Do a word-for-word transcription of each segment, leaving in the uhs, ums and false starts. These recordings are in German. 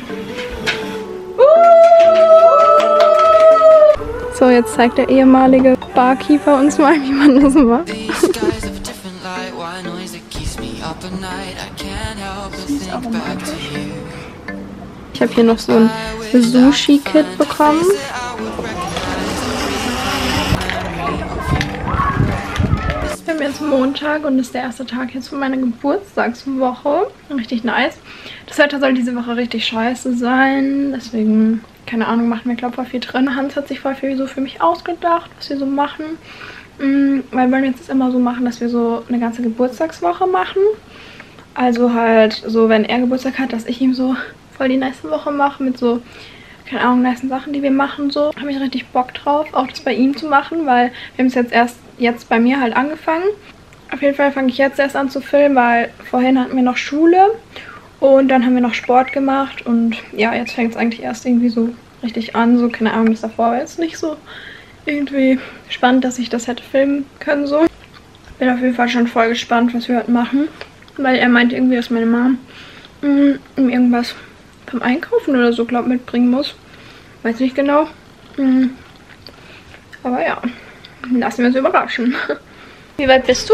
So, jetzt zeigt der ehemalige Barkeeper uns mal, wie man das macht. Ich habe hier noch so ein Sushi-Kit bekommen. Wir haben jetzt Montag und das ist der erste Tag jetzt von meiner Geburtstagswoche. Richtig nice. Das Wetter soll diese Woche richtig scheiße sein. Deswegen, keine Ahnung, machen wir, glaube ich, voll viel drin. Hans hat sich voll viel so für mich ausgedacht, was wir so machen. Mhm, weil wir jetzt immer so machen, dass wir so eine ganze Geburtstagswoche machen. Also halt so, wenn er Geburtstag hat, dass ich ihm so voll die nice Woche mache mit so, keine Ahnung, nice Sachen, die wir machen so. Da habe ich richtig Bock drauf, auch das bei ihm zu machen, weil wir haben es jetzt erst jetzt bei mir halt angefangen. Auf jeden Fall fange ich jetzt erst an zu filmen, weil vorhin hatten wir noch Schule und dann haben wir noch Sport gemacht und ja, jetzt fängt es eigentlich erst irgendwie so richtig an, so, keine Ahnung, das davor war jetzt nicht so irgendwie spannend, dass ich das hätte filmen können so. Bin auf jeden Fall schon voll gespannt, was wir heute machen, weil er meint irgendwie, dass meine Mom mh, irgendwas beim Einkaufen oder so, glaube ich, mitbringen muss. Weiß nicht genau. Mh. Aber ja, lassen wir uns überraschen. Wie weit bist du?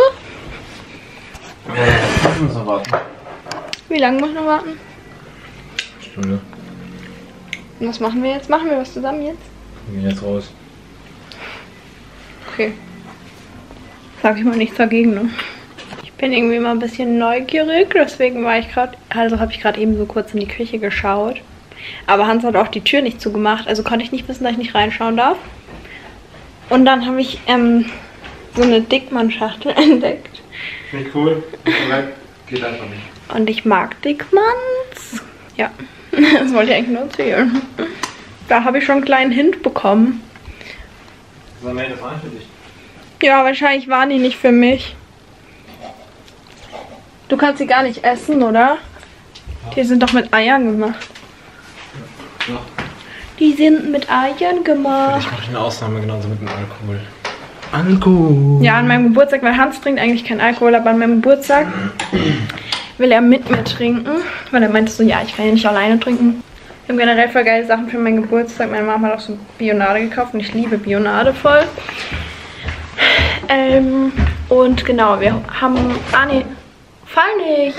Ich muss noch warten. Wie lange muss ich noch warten? Stunde. Und was machen wir jetzt? Machen wir was zusammen jetzt? Wir gehen jetzt raus. Okay. Sag ich mal nichts dagegen, ne? Ich bin irgendwie mal ein bisschen neugierig, deswegen war ich gerade, also habe ich gerade eben so kurz in die Küche geschaut. Aber Hans hat auch die Tür nicht zugemacht, also konnte ich nicht wissen, dass ich nicht reinschauen darf. Und dann habe ich ähm, so eine Dickmann-Schachtel entdeckt. Nicht cool, geht einfach nicht. Und ich mag Dickmanns. Ja, das wollte ich eigentlich nur erzählen. Da habe ich schon einen kleinen Hint bekommen. So, nee, das war nicht für dich. Ja, wahrscheinlich waren die nicht für mich. Du kannst sie gar nicht essen, oder? Ja. Die sind doch mit Eiern gemacht. Ja. Die sind mit Eiern gemacht. Ich mache eine Ausnahme, genauso mit dem Alkohol. Alkohol. Ja, an meinem Geburtstag, weil Hans trinkt eigentlich keinen Alkohol, aber an meinem Geburtstag will er mit mir trinken. Weil er meinte so, ja, ich kann ja nicht alleine trinken. Wir haben generell voll geile Sachen für meinen Geburtstag. Meine Mama hat auch so Bionade gekauft und ich liebe Bionade voll. Ähm, und genau, wir haben... Ah, nee, fall nicht!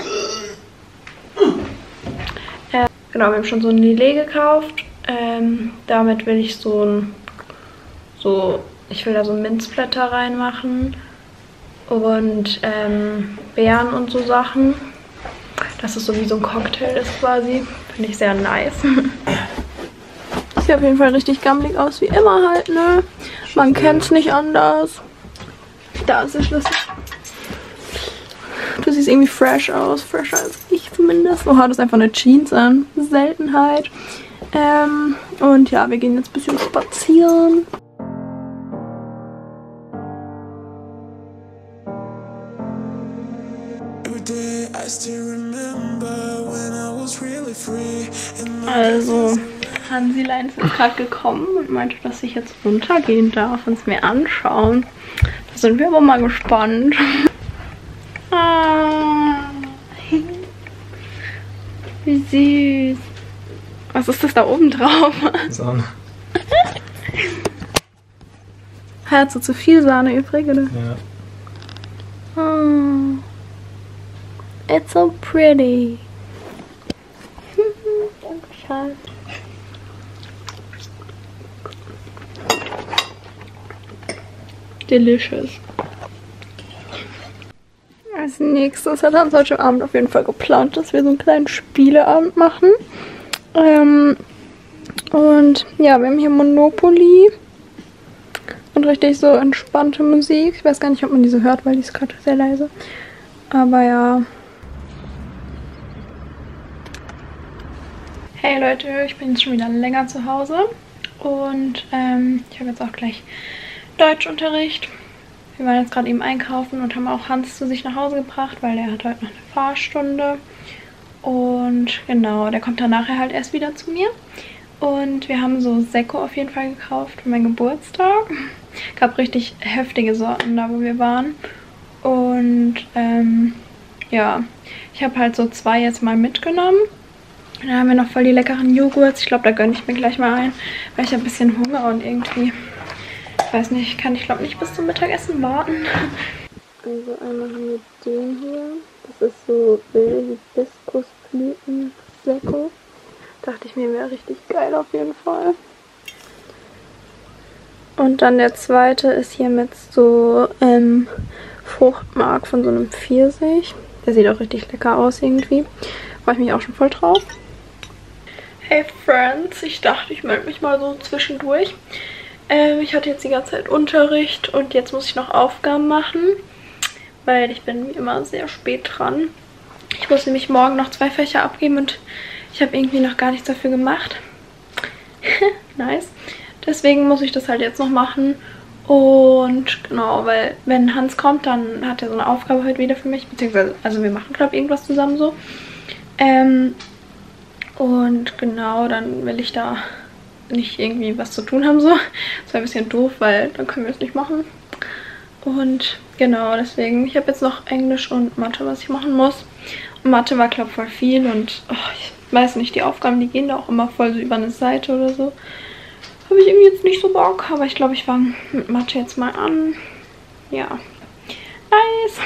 Äh, genau, wir haben schon so ein Lillet gekauft. Ähm, damit will ich so ein... So... Ich will da so Minzblätter reinmachen. Und ähm, Beeren und so Sachen. Dass es so wie so ein Cocktail ist quasi. Finde ich sehr nice. Sieht auf jeden Fall richtig gammelig aus, wie immer halt, ne? Man kennt es nicht anders. Da ist der Schlüssel. Du siehst irgendwie fresh aus. Fresher als ich zumindest. Oha, das ist einfach eine Jeans an. Seltenheit. Ähm, und ja, wir gehen jetzt ein bisschen spazieren. Also, Hansilein ist gerade gekommen und meinte, dass ich jetzt runtergehen darf und es mir anschauen. Da sind wir aber mal gespannt. Ah, wie süß. Was ist das da oben drauf? Sahne. Hat so zu viel Sahne übrig, oder? Ja. Oh. It's so pretty. Danke, Schatz. Delicious. Als nächstes hat Hans heute Abend auf jeden Fall geplant, dass wir so einen kleinen Spieleabend machen. Ähm, und ja, wir haben hier Monopoly. Und richtig so entspannte Musik. Ich weiß gar nicht, ob man diese hört, weil die ist gerade sehr leise. Aber ja. Hey Leute, ich bin jetzt schon wieder länger zu Hause. Und ähm, ich habe jetzt auch gleich Deutschunterricht. Wir waren jetzt gerade eben einkaufen und haben auch Hans zu sich nach Hause gebracht, weil der hat heute noch eine Fahrstunde. Und genau, der kommt dann nachher halt erst wieder zu mir. Und wir haben so Sekko auf jeden Fall gekauft für meinen Geburtstag. Gab richtig heftige Sorten da, wo wir waren. Und ähm, ja, ich habe halt so zwei jetzt mal mitgenommen. Dann haben wir noch voll die leckeren Joghurts. Ich glaube, da gönne ich mir gleich mal ein, weil ich habe ein bisschen Hunger und irgendwie, ich weiß nicht, kann ich glaube nicht bis zum Mittagessen warten. Also einmal haben wir den hier. Das ist so wilde Hibiskusblüten-Sekko. Dachte ich mir, wäre richtig geil auf jeden Fall. Und dann der zweite ist hier mit so ähm, Fruchtmark von so einem Pfirsich. Der sieht auch richtig lecker aus irgendwie. Freue ich mich auch schon voll drauf. Hey Friends, ich dachte, ich melde mich mal so zwischendurch. Ähm, ich hatte jetzt die ganze Zeit Unterricht und jetzt muss ich noch Aufgaben machen, weil ich bin wie immer sehr spät dran. Ich muss nämlich morgen noch zwei Fächer abgeben und ich habe irgendwie noch gar nichts dafür gemacht. Nice. Deswegen muss ich das halt jetzt noch machen. Und genau, weil wenn Hans kommt, dann hat er so eine Aufgabe heute wieder für mich. Beziehungsweise, also wir machen, glaube ich, irgendwas zusammen so. Ähm, und genau, dann will ich da nicht irgendwie was zu tun haben so. Das wäre ein bisschen doof, weil dann können wir es nicht machen. Und genau, deswegen, ich habe jetzt noch Englisch und Mathe, was ich machen muss. Und Mathe war, glaube ich, voll viel und oh, ich weiß nicht, die Aufgaben, die gehen da auch immer voll so über eine Seite oder so. Habe ich irgendwie jetzt nicht so Bock, aber ich glaube, ich fange mit Mathe jetzt mal an. Ja, nice.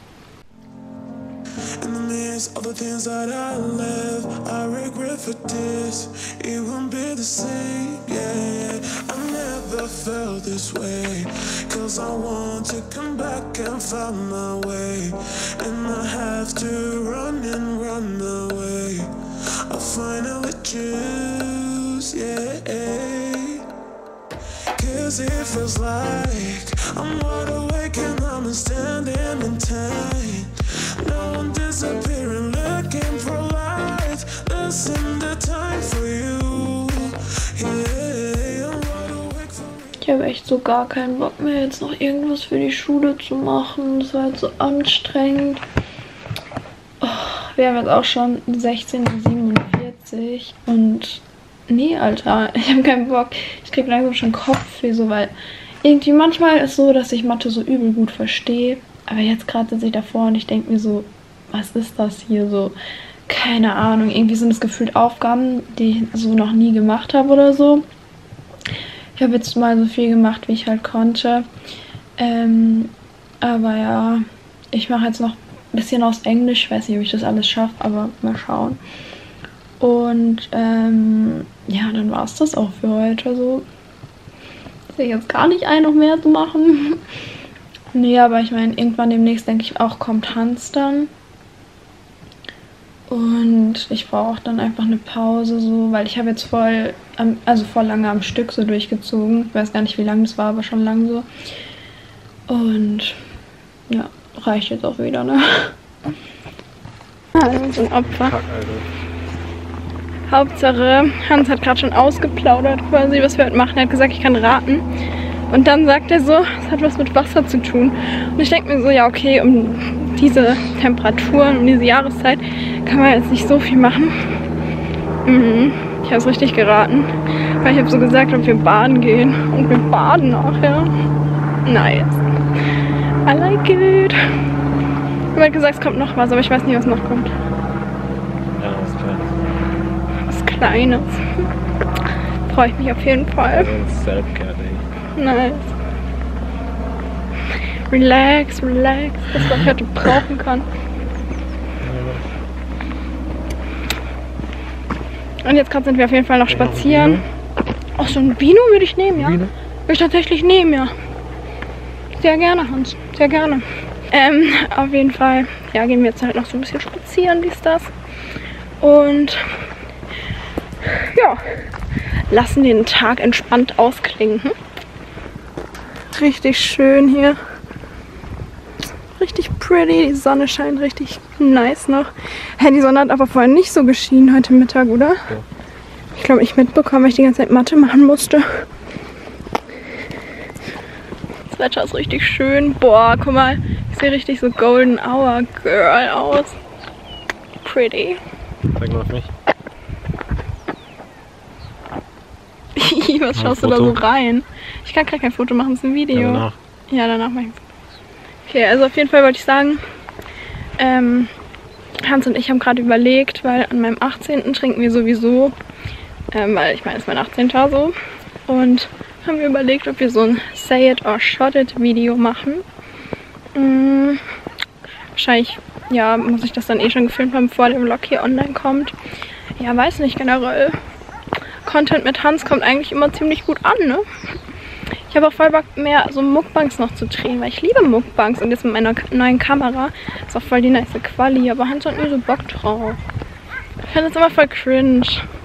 In the midst of the things that I left, I regret for this. It won't be the same, yeah. I never felt this way, cause I want to come back and find my way. And I have to run and run away. I finally choose, yeah. Cause it feels like I'm wide awake and I'm standing in time. No one disappearing, looking for light. Listen the time for you. Yeah, I'm wide awake for you. Ich habe echt so gar keinen Bock mehr, jetzt noch irgendwas für die Schule zu machen. Das war halt so anstrengend. Oh, wir haben jetzt auch schon sechzehn Uhr siebenundvierzig und nee, Alter, ich habe keinen Bock. Ich krieg langsam schon Kopfweh, so, weil irgendwie manchmal ist so, dass ich Mathe so übel gut verstehe. Aber jetzt gerade sitze ich davor und ich denke mir so, was ist das hier so? Keine Ahnung, irgendwie sind es gefühlt Aufgaben, die ich so noch nie gemacht habe oder so. Ich habe jetzt mal so viel gemacht, wie ich halt konnte. Ähm, aber ja, ich mache jetzt noch ein bisschen aus Englisch. Ich weiß nicht, ob ich das alles schaffe, aber mal schauen. Und ähm, ja, dann war es das auch für heute. Also sehe ich jetzt gar nicht ein, noch mehr zu machen. Nee, aber ich meine, irgendwann demnächst, denke ich auch, kommt Hans dann. Und ich brauche dann einfach eine Pause, so, weil ich habe jetzt voll, am, also voll lange am Stück so durchgezogen. Ich weiß gar nicht, wie lange das war, aber schon lang so. Und ja, reicht jetzt auch wieder, ne? Ah, so ein Opfer. Hauptsache, Hans hat gerade schon ausgeplaudert quasi, was wir heute machen. Er hat gesagt, ich kann raten. Und dann sagt er so, es hat was mit Wasser zu tun. Und ich denke mir so, ja okay, um diese Temperaturen, um diese Jahreszeit kann man jetzt nicht so viel machen. Mhm. Ich habe es richtig geraten. Weil ich habe so gesagt, ob wir baden gehen. Und wir baden nachher. Nice. I like it. Ich habe halt gesagt, es kommt noch was, aber ich weiß nicht, was noch kommt. Ja, was Kleines. Was Kleines. Freue ich mich auf jeden Fall. Also ein Self-Care Day. Nice. Relax, relax. Das, was ich heute brauchen kann. Und jetzt gerade sind wir auf jeden Fall noch spazieren. Auch so ein Vino würde ich nehmen, ja? Vino? Würde ich tatsächlich nehmen, ja. Sehr gerne, Hans. Sehr gerne. Ähm, auf jeden Fall, ja, gehen wir jetzt halt noch so ein bisschen spazieren, dies, das. Und ja, lassen den Tag entspannt ausklingen. Hm? Richtig schön hier. Richtig pretty. Die Sonne scheint richtig nice noch. Hä, die Sonne hat aber vorhin nicht so geschienen heute Mittag, oder? Ja. Ich glaube, ich mitbekomme, weil ich die ganze Zeit Mathe machen musste. Das Wetter ist richtig schön. Boah, guck mal. Ich sehe richtig so Golden Hour Girl aus. Pretty. Zeig mal auf mich. Was schaust du da so rein? Ich kann gerade kein Foto machen, es ist ein Video. Ja, danach. Ja, danach mache ich ein Foto. Okay, also auf jeden Fall wollte ich sagen, ähm, Hans und ich haben gerade überlegt, weil an meinem achtzehnten trinken wir sowieso, ähm, weil ich meine, es ist mein achtzehnter so. Und haben wir überlegt, ob wir so ein Say It or Shot It Video machen. Mhm. Wahrscheinlich, ja, muss ich das dann eh schon gefilmt haben, bevor der Vlog hier online kommt. Ja, weiß nicht, generell. Content mit Hans kommt eigentlich immer ziemlich gut an, ne? Ich habe auch voll Bock, mehr so Mukbangs noch zu drehen, weil ich liebe Mukbangs und jetzt mit meiner neuen Kamera ist auch voll die nice Quali, aber Hans hat nie so Bock drauf. Ich finde es immer voll cringe.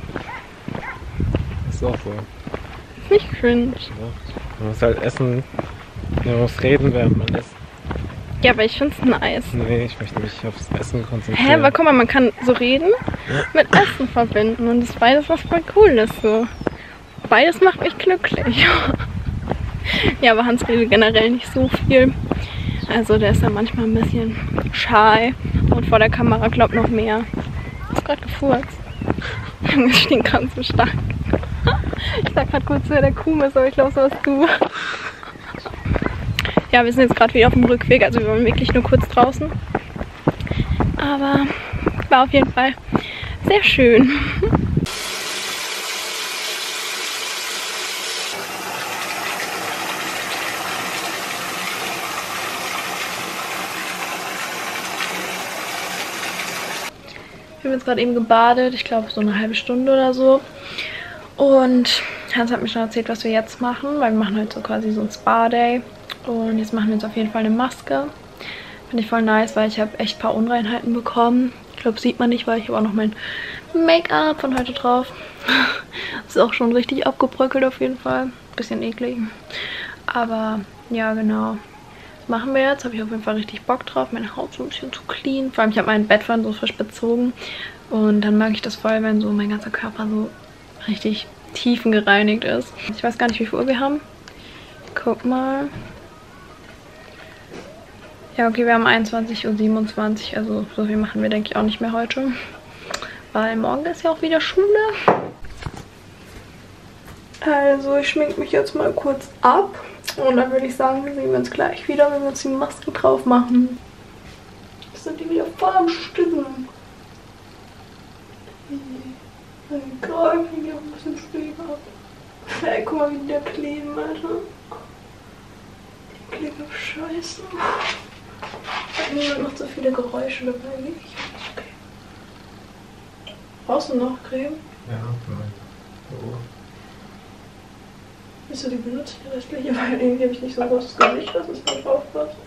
Ist auch so. Ist nicht cringe. Man muss halt essen, man muss reden, während man isst. Ja, aber ich finde es nice. Nee, ich möchte mich aufs Essen konzentrieren. Hä, aber guck mal, man kann so reden mit Essen verbinden und das ist beides was voll cool ist so. Beides macht mich glücklich. Ja, aber Hans redet generell nicht so viel. Also der ist dann manchmal ein bisschen shy und vor der Kamera glaubt noch mehr. Ist gerade gefurzt. Das stinkt ganz so stark. Ich sag gerade kurz, wer der Kuh ist, aber ich glaube, so warst du. Ja, wir sind jetzt gerade wieder auf dem Rückweg, also wir waren wirklich nur kurz draußen. Aber war auf jeden Fall sehr schön. Wir haben jetzt gerade eben gebadet, ich glaube so eine halbe Stunde oder so. Und Hans hat mir schon erzählt, was wir jetzt machen, weil wir machen heute so quasi so ein Spa-Day. Und jetzt machen wir uns auf jeden Fall eine Maske. Finde ich voll nice, weil ich habe echt ein paar Unreinheiten bekommen. Ich glaube, sieht man nicht, weil ich habe auch noch mein Make-up von heute drauf. Das ist auch schon richtig abgebröckelt auf jeden Fall. Bisschen eklig. Aber ja, genau. Das machen wir jetzt. Habe ich auf jeden Fall richtig Bock drauf. Meine Haut so ein bisschen zu clean. Vor allem, ich habe mein Bettpfand so frisch bezogen. Und dann mag ich das voll, wenn so mein ganzer Körper so richtig tiefengereinigt ist. Ich weiß gar nicht, wie viel Uhr wir haben. Guck mal. Ja, okay, wir haben einundzwanzig Uhr siebenundzwanzig, also so viel machen wir, denke ich, auch nicht mehr heute. Weil morgen ist ja auch wieder Schule. Also, ich schminke mich jetzt mal kurz ab. Und dann würde ich sagen, sehen wir uns gleich wieder, wenn wir uns die Maske drauf machen. Jetzt sind die wieder voll am Stimmen. Egal, ich hier ein bisschen Schläge ab. Ey, guck mal, wie die da kleben, Alter. Die kleben scheiße. Niemand macht so viele Geräusche dabei wie ich. Okay. Brauchst du noch Creme? Ja, nein. Oh. Willst du die benutzen, die restliche? Weil irgendwie habe ich nicht so ein großes Gesicht, dass es mal drauf passt.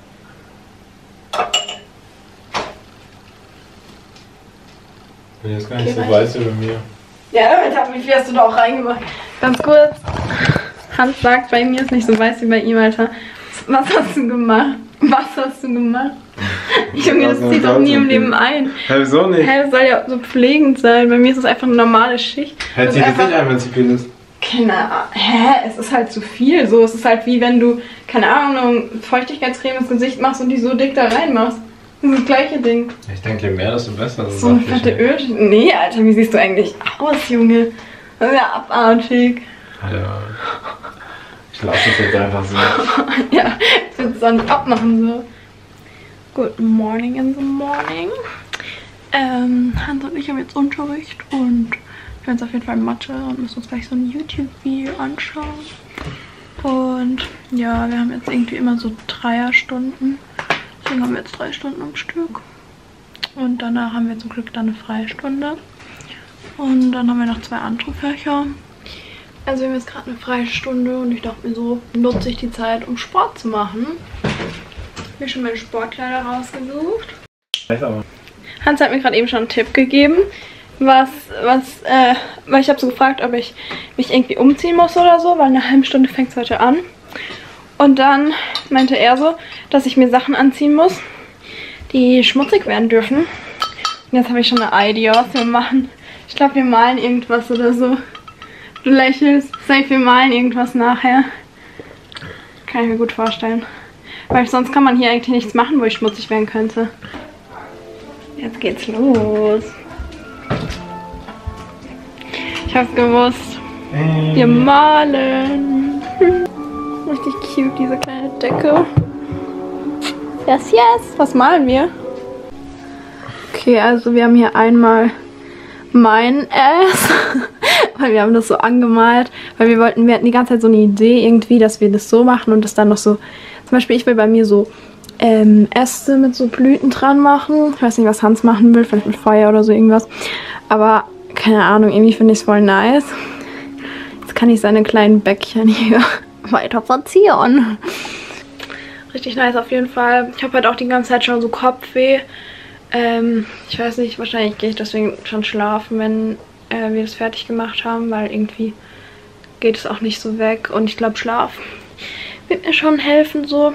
Ich bin jetzt gar nicht okay, so weiß wie bei mir. Ja, damit hab mich, wie hast du da auch reingemacht? Ganz kurz. Hans sagt, bei mir ist nicht so weiß wie bei ihm, Alter. Was hast du gemacht? Was hast du gemacht? Junge, das zieht doch nie im Leben ein. Hä, wieso nicht? Hä, das soll ja so pflegend sein. Bei mir ist es einfach eine normale Schicht. Hä, zieht das nicht ein, wenn es zu viel ist? Keine Ahnung. Hä, es ist halt zu viel. So, es ist halt wie wenn du, keine Ahnung, Feuchtigkeitscreme ins Gesicht machst und die so dick da reinmachst. Das ist das gleiche Ding. Ich denke, je mehr, desto besser. Das so eine fette Öl. Nee, Alter, wie siehst du eigentlich aus, Junge? Das ist ja abartig. Ja. Ich lasse das jetzt einfach so. Ja, ich will es auch nicht abmachen so. Good morning in the morning. Ähm, Hans und ich haben jetzt Unterricht und wir haben jetzt auf jeden Fall Mathe und müssen uns gleich so ein YouTube-Video anschauen. Und ja, wir haben jetzt irgendwie immer so Dreierstunden. Deswegen haben wir jetzt drei Stunden am Stück. Und danach haben wir zum Glück dann eine Freistunde. Und dann haben wir noch zwei andere Fächer. Also wir haben jetzt gerade eine freie Stunde und ich dachte mir so, nutze ich die Zeit, um Sport zu machen. Ich habe mir schon meine Sportkleider rausgesucht. Hans hat mir gerade eben schon einen Tipp gegeben, was, was, äh, weil ich habe so gefragt, ob ich mich irgendwie umziehen muss oder so, weil eine halbe Stunde fängt es heute an. Und dann meinte er so, dass ich mir Sachen anziehen muss, die schmutzig werden dürfen. Und jetzt habe ich schon eine Idee, was wir machen. Ich glaube, wir malen irgendwas oder so. Du lächelst. Safe, wir malen irgendwas nachher. Kann ich mir gut vorstellen. Weil sonst kann man hier eigentlich nichts machen, wo ich schmutzig werden könnte. Jetzt geht's los. Ich hab's gewusst. Wir malen. Richtig cute, diese kleine Decke. Yes, yes. Was malen wir? Okay, also wir haben hier einmal mein Ass, weil wir haben das so angemalt, weil wir wollten, wir hatten die ganze Zeit so eine Idee irgendwie, dass wir das so machen und das dann noch so, zum Beispiel ich will bei mir so ähm, Äste mit so Blüten dran machen. Ich weiß nicht, was Hans machen will, vielleicht mit Feuer oder so irgendwas, aber keine Ahnung, irgendwie finde ich es voll nice. Jetzt kann ich seine kleinen Bäckchen hier weiter verzieren. Richtig nice auf jeden Fall. Ich habe halt auch die ganze Zeit schon so Kopfweh. Ähm, ich weiß nicht, wahrscheinlich gehe ich deswegen schon schlafen, wenn äh, wir das fertig gemacht haben, weil irgendwie geht es auch nicht so weg. Und ich glaube, Schlaf wird mir schon helfen so.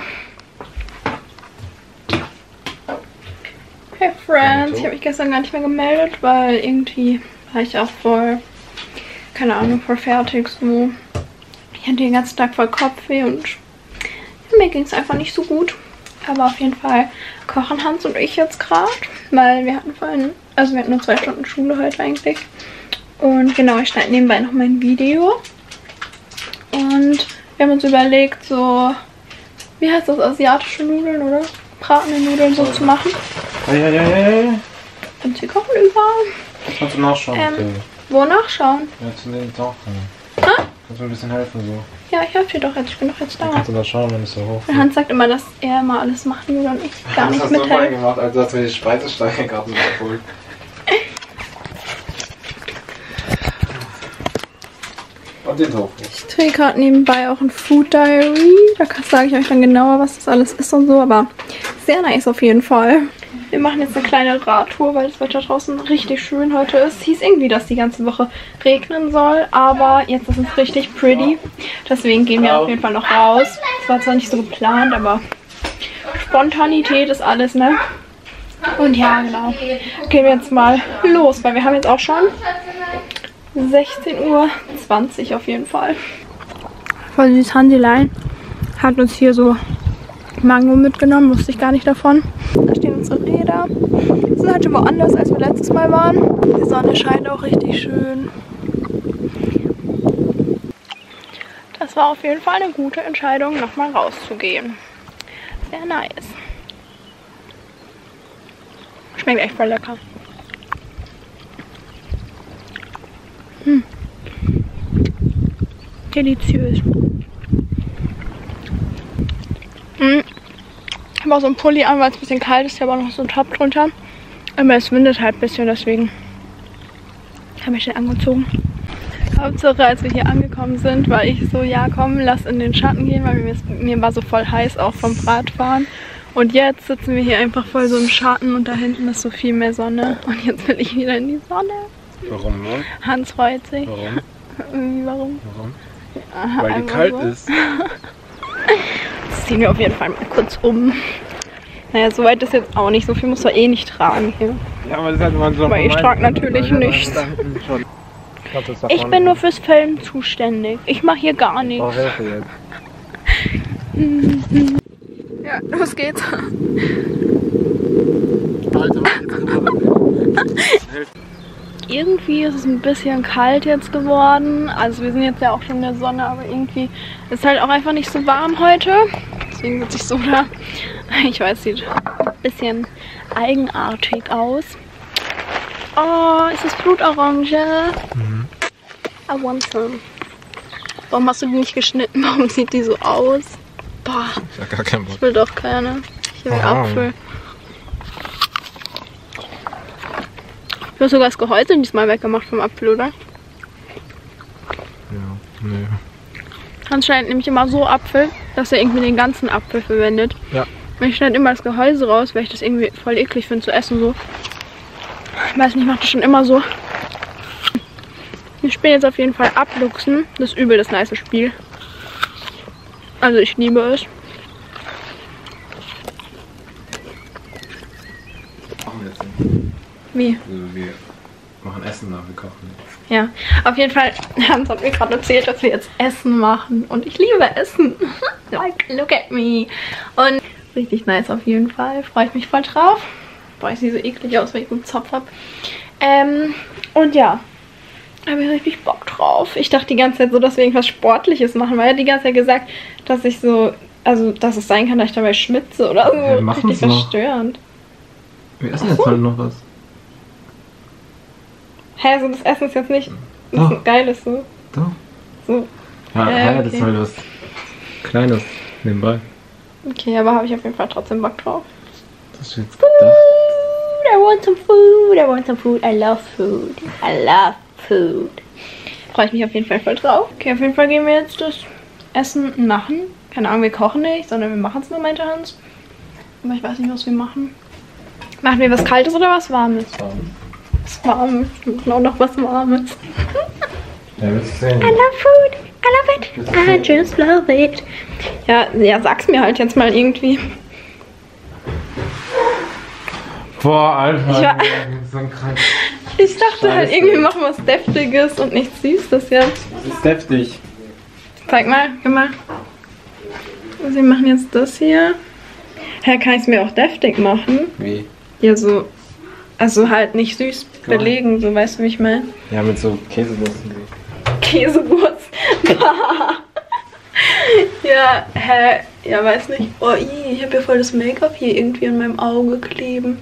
Hey Friends, ich habe mich gestern gar nicht mehr gemeldet, weil irgendwie war ich auch voll, keine Ahnung, voll fertig so. Ich hatte den ganzen Tag voll Kopfweh und mir ging es einfach nicht so gut. Aber auf jeden Fall kochen Hans und ich jetzt gerade, weil wir hatten vorhin, also wir hatten nur zwei Stunden Schule heute eigentlich. Und genau, ich schneide nebenbei noch mein Video. Und wir haben uns überlegt, so, wie heißt das, asiatische Nudeln, oder? Bratene Nudeln so zu machen. Ja, ja, ja, ja, ja. Und sie kochen überall. Kannst du nachschauen, Ähm, bitte? wo nachschauen? Ja, zu den Tauchen. Hä? Kannst du mir ein bisschen helfen, so? Ja, ich helfe dir doch jetzt, ich bin doch jetzt da. Dann kannst du da schauen, wenn es so hoch Und Hans sagt immer, dass er immer alles machen will und ich gar nicht mithelfe. gemacht, als hast du mir die Speisesteine gerade abgeholt. Und den Tofu. Ich drehe gerade nebenbei auch ein Food Diary. Da sage ich euch dann genauer, was das alles ist und so. Aber sehr nice auf jeden Fall. Wir machen jetzt eine kleine Radtour, weil das Wetter draußen richtig schön heute ist. Es hieß irgendwie, dass die ganze Woche regnen soll. Aber jetzt ist es richtig pretty. Deswegen gehen wir auf jeden Fall noch raus. Das war zwar nicht so geplant, aber Spontanität ist alles, ne? Und ja, genau. Gehen wir jetzt mal los, weil wir haben jetzt auch schon sechzehn Uhr zwanzig auf jeden Fall. Voll süß, Hansilein hat uns hier so Mango mitgenommen, wusste ich gar nicht davon. Da stehen unsere Räder. Wir sind heute woanders, als wir letztes Mal waren. Die Sonne scheint auch richtig schön. Das war auf jeden Fall eine gute Entscheidung, nochmal rauszugehen. Sehr nice. Schmeckt echt voll lecker. Hm. Deliziös. Hm. Ich habe auch so einen Pulli an, weil es ein bisschen kalt ist. Ich habe auch noch so einen Top drunter. Aber es windet halt ein bisschen, deswegen habe ich den angezogen. Hauptsache, als wir hier angekommen sind, war ich so, ja komm, lass in den Schatten gehen, weil mir, mir war so voll heiß, auch vom Radfahren. Und jetzt sitzen wir hier einfach voll so im Schatten und da hinten ist so viel mehr Sonne. Und jetzt will ich wieder in die Sonne. Warum, ne? Hans freut sich. Warum? Irgendwie warum? Warum? Aha, Weil die kalt so. ist. Das ziehen wir auf jeden Fall mal kurz um. Naja, so weit ist jetzt auch nicht. So viel muss er eh nicht tragen hier. Ja, aber das hat man so. Aber ich trage natürlich nichts. Ich bin nur fürs Filmen zuständig. Ich mache hier gar nichts. Oh, Hilfe jetzt. Ja, los geht's. Alter, Irgendwie ist es ein bisschen kalt jetzt geworden. Also wir sind jetzt ja auch schon in der Sonne, aber irgendwie ist es halt auch einfach nicht so warm heute. Deswegen sitze ich so da. Ich weiß, sieht ein bisschen eigenartig aus. Oh, ist das Blutorange? Mhm. I want some. Warum hast du die nicht geschnitten? Warum sieht die so aus? Boah, ich hab gar keinen Bock. Ich will doch keine. Ich will Apfel. Du hast sogar das Gehäuse diesmal weggemacht vom Apfel, oder? Ja, nee. Hans schneidet nämlich immer so Apfel, dass er irgendwie den ganzen Apfel verwendet. Ja. Und ich schneide immer das Gehäuse raus, weil ich das irgendwie voll eklig finde zu essen so. Ich weiß nicht, ich mache das schon immer so. Wir spielen jetzt auf jeden Fall Abluchsen. Das ist übel das nice Spiel. Also ich liebe es. Machen wir jetzt nicht. Wie? Also wir machen Essen nach, wir kochen. Ja, auf jeden Fall, Hans hat mir gerade erzählt, dass wir jetzt Essen machen. Und ich liebe Essen. Like, look at me. Und richtig nice auf jeden Fall. Freue ich mich voll drauf. Boah, ich sehe so eklig aus, weil ich gut Zopf habe. Ähm, und ja, habe ich richtig Bock drauf. Ich dachte die ganze Zeit so, dass wir irgendwas Sportliches machen, weil er hat die ganze Zeit gesagt, dass ich so, also dass es sein kann, dass ich dabei schwitze oder so. Ja, wir machen's richtig noch. verstörend. Wir essen jetzt halt noch was. Hä, so das Essen ist jetzt nicht Doch. so geiles so. Doch. So. Ja, Äh, ja, okay. das ist halt was Kleines nebenbei. Okay, aber habe ich auf jeden Fall trotzdem Bock drauf. Das ist jetzt gedacht. I want some food, I want some food, I love food, I love food. Freue ich mich auf jeden Fall voll drauf. Okay, auf jeden Fall gehen wir jetzt das Essen machen. Keine Ahnung, wir kochen nicht, sondern wir machen es nur, meinte Hans. Aber ich weiß nicht, was wir machen. Machen wir was Kaltes oder was Warmes? Was Warmes. Wir machen auch noch was Warmes. Ja, willst du sehen? I love food, I love it, I just love it. Ja, ja, sag's mir halt jetzt mal irgendwie. Boah, Alter. Ich war- so ein krank. Ich dachte halt Scheiße. irgendwie, wir machen was Deftiges und nichts Süßes jetzt. Das ist deftig. Zeig mal, gib mal. Also wir machen jetzt das hier. Hä, kann ich es mir auch deftig machen? Wie? Ja, so. Also halt nicht süß belegen, so weißt du, wie ich meine. Ja, mit so Käsewürsten. Käsewurst. Ja, hä? Ja, weiß nicht. Oh, ii, ich habe ja voll das Make-up hier irgendwie in meinem Auge kleben.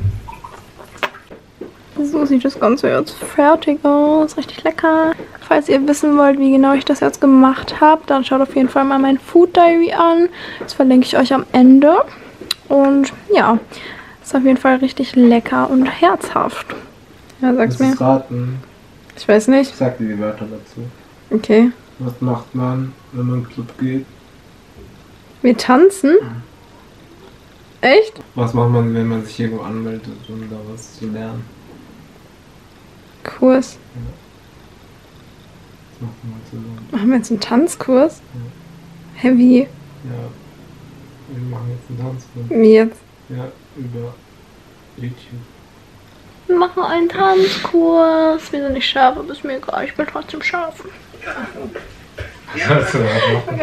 So sieht das Ganze jetzt fertig aus. Richtig lecker. Falls ihr wissen wollt, wie genau ich das jetzt gemacht habe, dann schaut auf jeden Fall mal mein Food Diary an. Das verlinke ich euch am Ende. Und ja, ist auf jeden Fall richtig lecker und herzhaft. Ja, sag's mir. raten. Ich weiß nicht. Ich sag dir die Wörter dazu. Okay. Was macht man, wenn man in den Club geht? Wir tanzen? Echt? Was macht man, wenn man sich irgendwo anmeldet, um da was zu lernen? Kurs. Was macht man zusammen? Machen wir jetzt einen Tanzkurs? Hä, wie? Ja, wir machen jetzt einen Tanzkurs. Wie jetzt? Ja, über YouTube. Wir machen einen Tanzkurs. Wir sind nicht scharf, aber ist mir egal. Ich bin trotzdem scharf. Was sollst du da machen?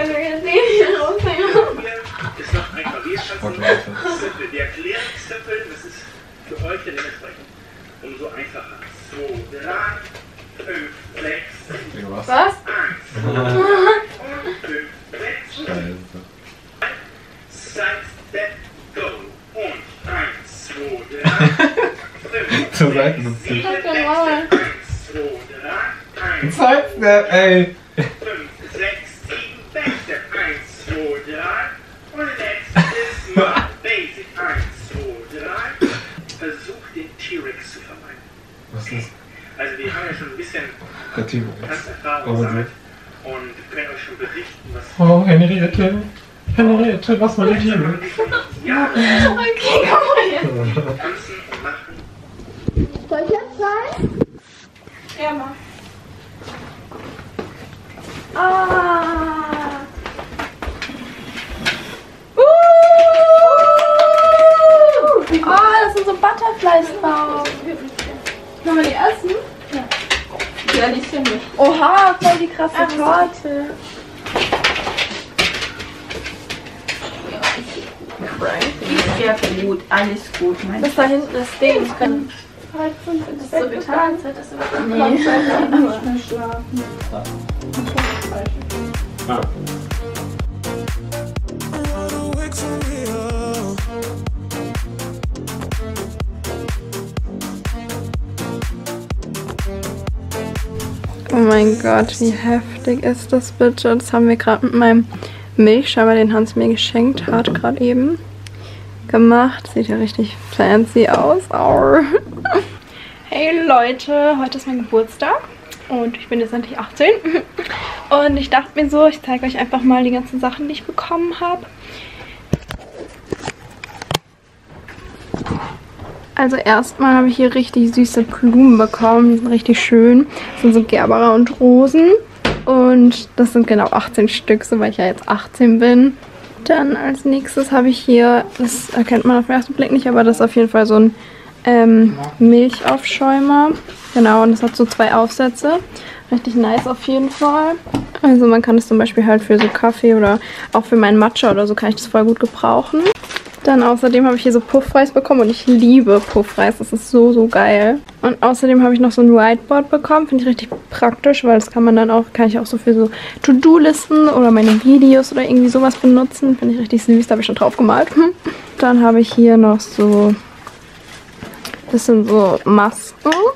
Ist noch ein Klavierstanzen. Der Erklärungszipfel, das ist für euch ja dementsprechend umso einfacher. zwei, drei, fünf, sechs, Was? Was? fünf, sechs, Scheiße. Side, Step, Go. Und eins, zwei, drei, fünf, Zur Seite sitzen. eins, zwei, drei, eins, Sidestep, ey! fünf, sechs, sieben, Backstep, eins, zwei, drei. Und letztes Mal Basic, eins, zwei, drei. Versucht den T-Rex zu vermeiden. Was ist Also wir haben ja schon ein bisschen der Team? Tanzerfahrung Oh, gesammelt und können euch schon berichten, was... Oh, Henriette. Henriette, was mal die Team? Ja, Okay, komm mal jetzt. tanzen und machen. Soll ich jetzt sein? Ja, mach. Ah. Uh. Oh, das sind so Butterflies drauf. Können wir die essen? Ja. Ja, die ist ja nicht. Oha, voll die krasse Torte. Ja, gut, alles gut, mein Das da hinten das Ding. Das können das ist so getan, als hättest du was anderes. Ah. Run away from me, oh. Oh mein Gott, wie heftig ist das bitte? Das haben wir gerade mit meinem Milchschäumer, den Hans mir geschenkt hat, gerade eben gemacht. Sieht ja richtig fancy aus. Aur. Hey Leute, heute ist mein Geburtstag und ich bin jetzt endlich achtzehn. Und ich dachte mir so, ich zeige euch einfach mal die ganzen Sachen, die ich bekommen habe. Also erstmal habe ich hier richtig süße Blumen bekommen. Die sind richtig schön. Das sind so Gerbera und Rosen. Und das sind genau achtzehn Stück, so weil ich ja jetzt achtzehn bin. Dann als nächstes habe ich hier, das erkennt man auf den ersten Blick nicht, aber das ist auf jeden Fall so ein ähm, Milchaufschäumer. Genau, und das hat so zwei Aufsätze. Richtig nice auf jeden Fall. Also man kann es zum Beispiel halt für so Kaffee oder auch für meinen Matcha oder so kann ich das voll gut gebrauchen. Dann außerdem habe ich hier so Puffreis bekommen und ich liebe Puffreis. Das ist so, so geil. Und außerdem habe ich noch so ein Whiteboard bekommen. Finde ich richtig praktisch, weil das kann man dann auch, kann ich auch so für so To-Do-Listen oder meine Videos oder irgendwie sowas benutzen. Finde ich richtig süß. Da habe ich schon drauf gemalt. Dann habe ich hier noch so, das sind so Masken.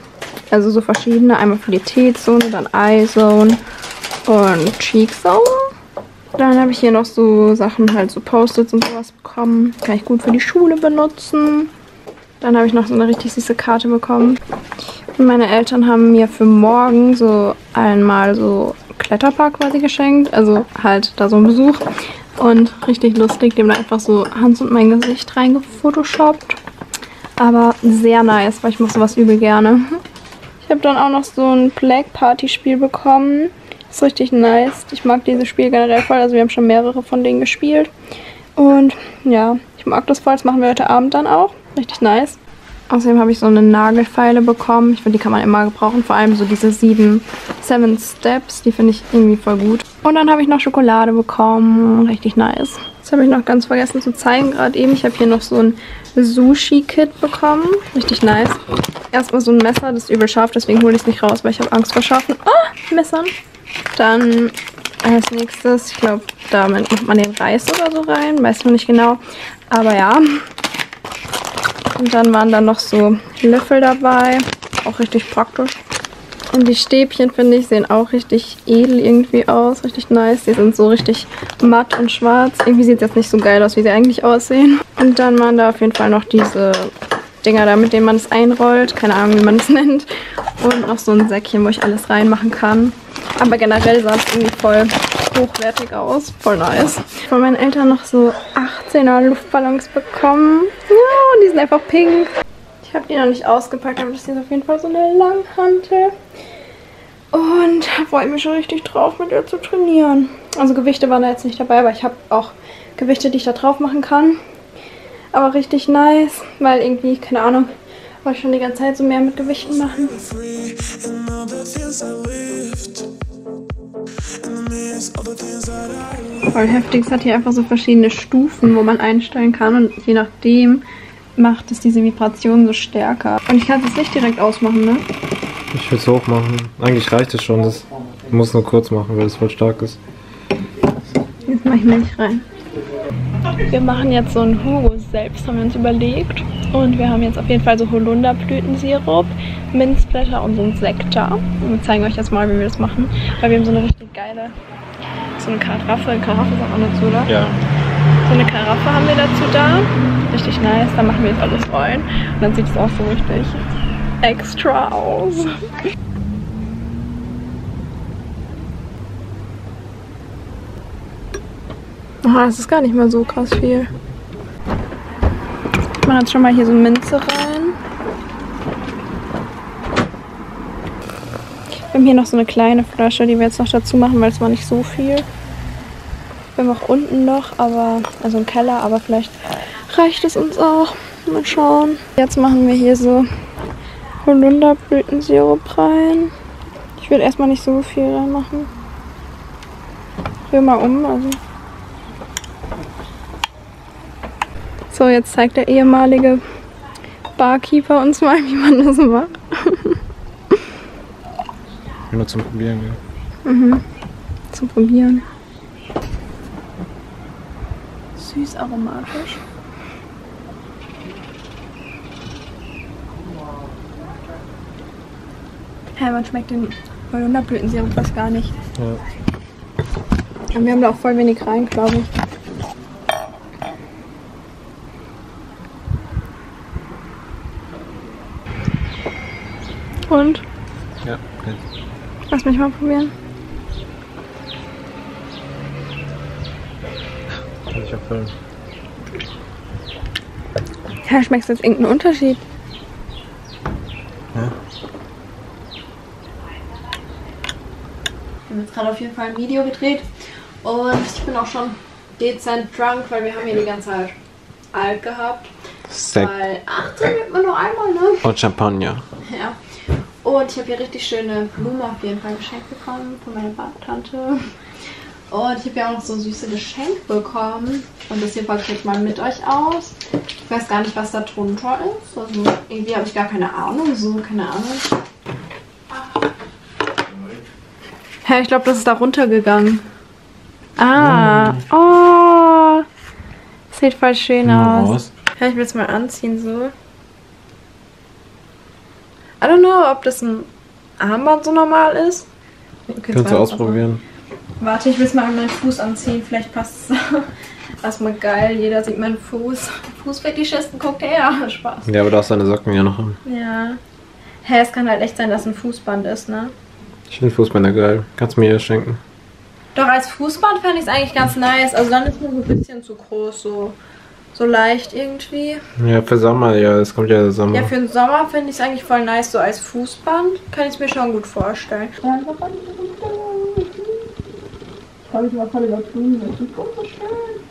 Also so verschiedene. Einmal für die T-Zone, dann Eye-Zone und Cheek-Zone. Dann habe ich hier noch so Sachen, halt so Post-its und sowas bekommen. Kann ich gut für die Schule benutzen. Dann habe ich noch so eine richtig süße Karte bekommen. Und meine Eltern haben mir für morgen so einmal so Kletterpark quasi geschenkt. Also halt da so ein Besuch. Und richtig lustig, die haben da einfach so Hans und mein Gesicht reingefotoshoppt. Aber sehr nice, weil ich mache sowas übel gerne. Ich habe dann auch noch so ein Black Party Spiel bekommen. Ist richtig nice. Ich mag dieses Spiel generell voll. Also wir haben schon mehrere von denen gespielt. Und ja, ich mag das voll. Das machen wir heute Abend dann auch. Richtig nice. Außerdem habe ich so eine Nagelfeile bekommen. Ich finde, die kann man immer gebrauchen. Vor allem so diese sieben, seven Steps. Die finde ich irgendwie voll gut. Und dann habe ich noch Schokolade bekommen. Richtig nice. Das habe ich noch ganz vergessen zu zeigen gerade eben. Ich habe hier noch so ein Sushi-Kit bekommen. Richtig nice. Erstmal so ein Messer. Das ist übel scharf. Deswegen hole ich es nicht raus, weil ich habe Angst vor scharfen oh, Messern. Dann als nächstes, ich glaube, damit macht man den Reis oder so rein. Weiß noch nicht genau. Aber ja. Und dann waren da noch so Löffel dabei. Auch richtig praktisch. Und die Stäbchen, finde ich, sehen auch richtig edel irgendwie aus. Richtig nice. Die sind so richtig matt und schwarz. Irgendwie sieht es jetzt nicht so geil aus, wie sie eigentlich aussehen. Und dann waren da auf jeden Fall noch diese Dinger da, mit denen man es einrollt. Keine Ahnung, wie man es nennt. Und noch so ein Säckchen, wo ich alles reinmachen kann. Aber generell sah es irgendwie voll hochwertig aus. Voll nice. Von meinen Eltern noch so achtzehner Luftballons bekommen. Ja, und die sind einfach pink. Ich habe die noch nicht ausgepackt, aber das ist auf jeden Fall so eine Langhantel. Und freue mich schon richtig drauf, mit ihr zu trainieren. Also Gewichte waren da jetzt nicht dabei, aber ich habe auch Gewichte, die ich da drauf machen kann. Aber richtig nice, weil irgendwie, keine Ahnung, wollte ich schon die ganze Zeit so mehr mit Gewichten machen. Voll heftig, es hat hier einfach so verschiedene Stufen, wo man einstellen kann und je nachdem macht es diese Vibration so stärker. Und ich kann es jetzt nicht direkt ausmachen, ne? Ich will es hoch machen. Eigentlich reicht es schon. Das muss nur kurz machen, weil es voll stark ist. Jetzt mache ich Milch rein. Wir machen jetzt so einen Hugo selbst, haben wir uns überlegt. Und wir haben jetzt auf jeden Fall so Holunderblütensirup, Minzblätter und so einen Sektor. Und wir zeigen euch jetzt mal, wie wir das machen. Weil wir haben so eine richtig geile, so eine Karaffe. Eine Karaffe sagt man dazu, oder? Ja. So eine Karaffe haben wir dazu da. Richtig nice. Da machen wir jetzt alles rein. Und dann sieht es auch so richtig extra aus. Oh, das ist gar nicht mal so krass viel. Ich mache jetzt schon mal hier so Minze rein. Wir haben hier noch so eine kleine Flasche, die wir jetzt noch dazu machen, weil es war nicht so viel. Wir haben auch unten noch, aber also im Keller, aber vielleicht reicht es uns auch. Mal schauen. Jetzt machen wir hier so Holunderblütensirup rein. Ich will erstmal nicht so viel reinmachen. Ich will mal um, also. So, jetzt zeigt der ehemalige Barkeeper uns mal, wie man das macht. Nur zum Probieren, ja. Mhm. Zum Probieren. Süß aromatisch. Hä, hey, man schmeckt den Holunderblütensirup fast gar nicht. Ja. Und wir haben da auch voll wenig rein, glaube ich. Und? Ja, okay. Lass mich mal probieren. Kann ich erfüllen. Ja, schmeckst du jetzt irgendeinen Unterschied? Ja. Wir haben jetzt gerade auf jeden Fall ein Video gedreht und ich bin auch schon dezent drunk, weil wir haben hier die ganze Zeit alt gehabt. Sekt. Weil achtzehn wird man nur einmal, ne? Und Champagner. Ja. Und ich habe hier richtig schöne Blumen auf jeden Fall geschenkt bekommen von meiner Badtante. Und ich habe ja auch noch so süße Geschenke bekommen. Und das hier packe ich jetzt mal mit euch aus. Ich weiß gar nicht, was da drunter ist. Also irgendwie habe ich gar keine Ahnung. So, keine Ahnung. Hä, hey, ich glaube, das ist da runtergegangen. Ah, oh. Sieht voll schön aus. Ja, ich will es mal anziehen so. I don't know, ob das ein Armband so normal ist. Okay, Kannst du ausprobieren. Warte, ich will es mal an meinen Fuß anziehen. Vielleicht passt es. Erstmal geil, jeder sieht meinen Fuß. Fußfetischisten, guckt her. Spaß. Ja, aber du hast deine Socken ja noch an. Ja. Hä, es kann halt echt sein, dass ein Fußband ist, ne? Ich finde Fußbänder geil. Kannst du mir hier schenken? Doch, als Fußband fände ich es eigentlich ganz nice. Also dann ist mir so ein bisschen zu groß, so, so leicht irgendwie. Ja, für Sommer, ja, es kommt ja der Sommer. Ja, für den Sommer finde ich es eigentlich voll nice, so als Fußband. Kann ich es mir schon gut vorstellen. Ich habe mich mal voll übertrieben, das ist so schön.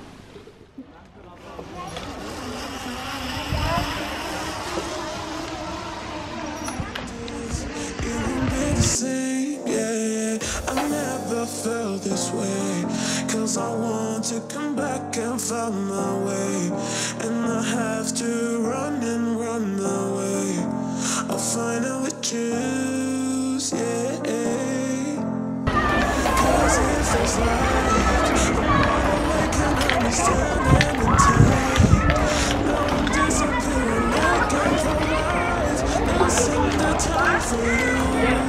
Sing, yeah, yeah. I never felt this way. Cause I want to come back and find my way. And I have to run and run away. I'll finally choose, yeah. Cause it feels like I can understand anything. Now I'm disappearing like I'm for life. This ain't the time for you.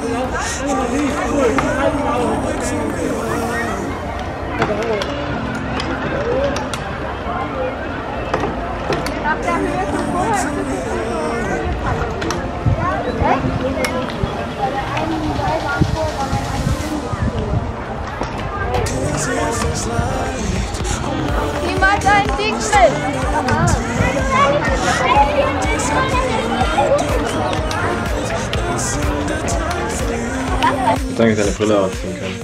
Niemand ein Ding mit. Ich denke, deine Brille ausziehen können.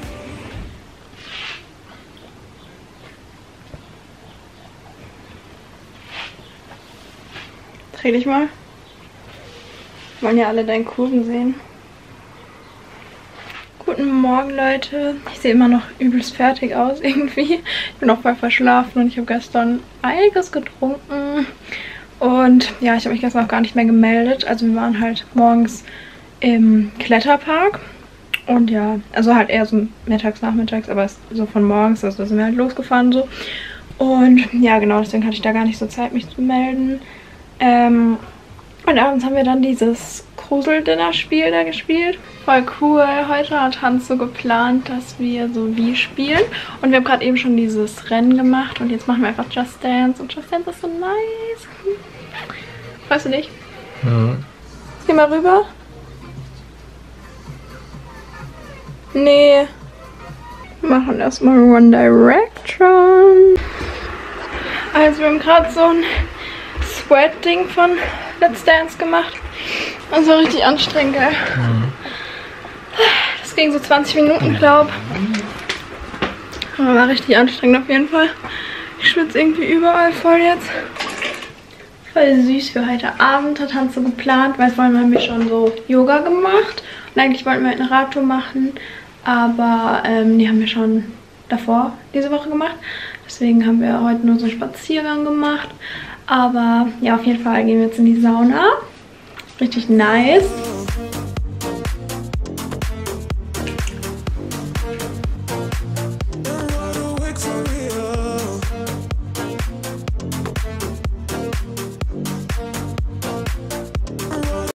Dreh dich mal. Wollen ja alle deinen Kurven sehen. Guten Morgen, Leute. Ich sehe immer noch übelst fertig aus irgendwie. Ich bin auch voll verschlafen und ich habe gestern einiges getrunken. Und ja, ich habe mich gestern auch gar nicht mehr gemeldet. Also wir waren halt morgens im Kletterpark. Und ja, also halt eher so mittags, nachmittags, aber so von morgens, also da sind wir halt losgefahren so. Und ja, genau, deswegen hatte ich da gar nicht so Zeit, mich zu melden. Ähm, und abends haben wir dann dieses Grusel-Dinner-Spiel da gespielt. Voll cool. Heute hat Hans so geplant, dass wir so wie spielen. Und wir haben gerade eben schon dieses Rennen gemacht. Und jetzt machen wir einfach Just Dance. Und Just Dance ist so nice. Freust du dich? Ja. Geh mal rüber. Nee. Wir machen erstmal One Direction. Also wir haben gerade so ein Sweat-Ding von Let's Dance gemacht. Das war richtig anstrengend, gell? Mhm. Das ging so zwanzig Minuten, glaub. Aber war richtig anstrengend auf jeden Fall. Ich schwitze irgendwie überall voll jetzt. Voll süß für heute Abend, hat Hans so geplant, weil vorhin haben wir schon so Yoga gemacht. Und eigentlich wollten wir halt eine Radtour machen, aber ähm, die haben wir schon davor diese Woche gemacht. Deswegen haben wir heute nur so einen Spaziergang gemacht. Aber ja, auf jeden Fall gehen wir jetzt in die Sauna. Richtig nice.